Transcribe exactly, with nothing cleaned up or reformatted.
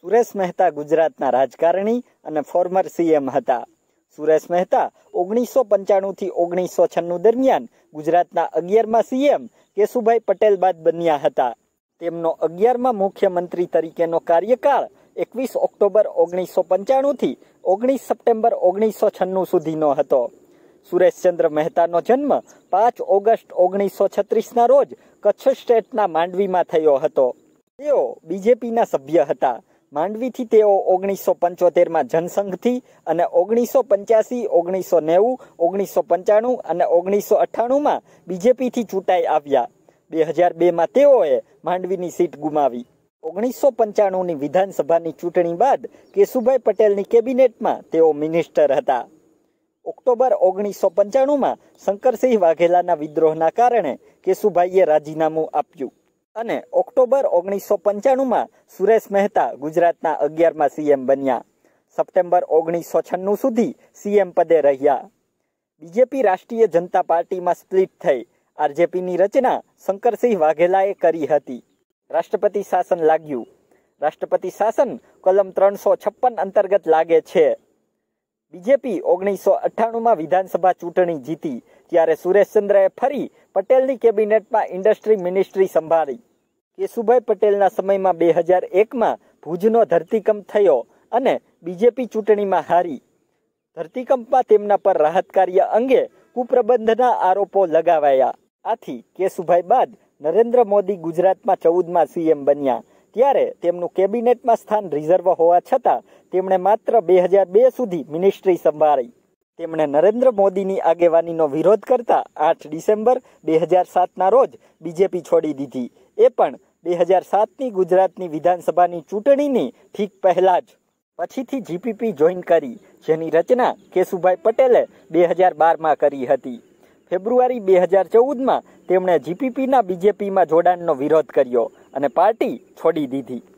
સુરેશ મહેતા ગુજરાતના રાજકારણી અને ફોર્મર સીએમ હતા. સુરેશ મહેતા ઓગણીસો પંચાણું થી ઓગણીસો છન્નું દરમિયાન ગુજરાતના અગિયારમા સીએમ કેશુભાઈ પટેલ બાદ બન્યા હતા. તેમનો અગિયારમા મુખ્યમંત્રી તરીકેનો કાર્યકાળ એકવીસ ઓક્ટોબર ઓગણીસો પંચાણું થી ઓગણીસ સપ્ટેમ્બર ઓગણીસો છન્નું સુધીનો હતો. સુરેશચંદ્ર મહેતાનો જન્મ પાંચ ઓગસ્ટ ઓગણીસો છત્રીસના રોજ કચ્છ સ્ટેટના માંડવીમાં થયો હતો. તેઓ બીજેપીના સભ્ય હતા. માંડવીથી તેઓ ઓગણીસો પંચોતેરમાં જનસંઘથી અને ઓગણીસો પંચ્યાસી ઓગણીસો નેવું ઓગણીસો પંચાણું અને ઓગણીસો અઠ્ઠાણુંમાં બીજેપીથી ચૂંટાઈ આવ્યા. બે હજાર બેમાં તેઓએ માંડવીની સીટ ગુમાવી. ઓગણીસો પંચાણુંની વિધાનસભાની ચૂંટણી બાદ કેશુભાઈ પટેલની કેબિનેટમાં તેઓ મિનિસ્ટર હતા. ઓક્ટોબર ઓગણીસો પંચાણુંમાં શંકરસિંહ વાઘેલાના વિદ્રોહના કારણે કેશુભાઈએ રાજીનામું આપ્યું અને ઓક્ટોબર ઓગણીસો પંચાણુંમાં સુરેશ મહેતા ગુજરાતના અગિયારમા સીએમ બન્યા. સપ્ટેમ્બર ઓગણીસો છન્નું સુધી સીએમ પદે રહ્યા. બીજેપી રાષ્ટ્રીય જનતા પાર્ટીમાં સ્પ્લિટ થઈ. આરજેપીની રચના શંકરસિંહ વાઘેલાએ કરી હતી. રાષ્ટ્રપતિ શાસન લાગ્યું. રાષ્ટ્રપતિ શાસન કલમ ત્રણસો છપ્પન અંતર્ગત લાગે છે. બીજેપી ઓગણીસો અઠ્ઠાણુંમાં વિધાનસભા ચૂંટણી જીતી ત્યારે સુરેશચંદ્રએ ફરી પટેલની કેબિનેટમાં ઇન્ડસ્ટ્રી મિનિસ્ટ્રી સંભાળી. કેશુભાઈ પટેલના સમયમાં બે હજાર એકમાં ભુજનો ધરતીકંપ થયો અને બીજેપી ચૂંટણીમાં હારી. ધરતીકંપમાં તેમના પર રાહત કાર્ય અંગે કુપ્રબંધના આરોપો લગાવાયા. આથી કેશુભાઈ બાદ નરેન્દ્ર મોદી ગુજરાતમાં ચૌદમા સીએમ બન્યા. ત્યારે તેમનું કેબિનેટમાં સ્થાન રિઝર્વ હોવા છતાં તેમણે માત્ર બે હજાર બે સુધી મિનિસ્ટ્રી સંભાળી. તેમણે નરેન્દ્ર મોદીની આગેવાનીનો વિરોધ કરતા આઠ ડિસેમ્બર બે હજાર સાતના રોજ બીજેપી છોડી દીધી. એ પણ બે હજાર સાતની ગુજરાતની વિધાનસભાની ચૂંટણીની ઠીક પહેલા જ. પછીથી જીપીપી જોઈન કરી, જેની રચના કેશુભાઈ પટેલે બે હજાર બારમાં કરી હતી. ફેબ્રુઆરી બે હજાર ચૌદમાં તેમણે જીપીપીના બીજેપીમાં જોડાણનો વિરોધ કર્યો અને પાર્ટી છોડી દીધી.